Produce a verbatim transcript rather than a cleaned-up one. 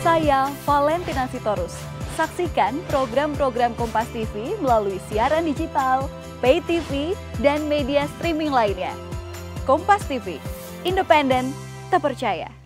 Saya Valentina Sitorus. Saksikan program-program Kompas T V melalui siaran digital, pay T V, dan media streaming lainnya. Kompas T V, independen, terpercaya.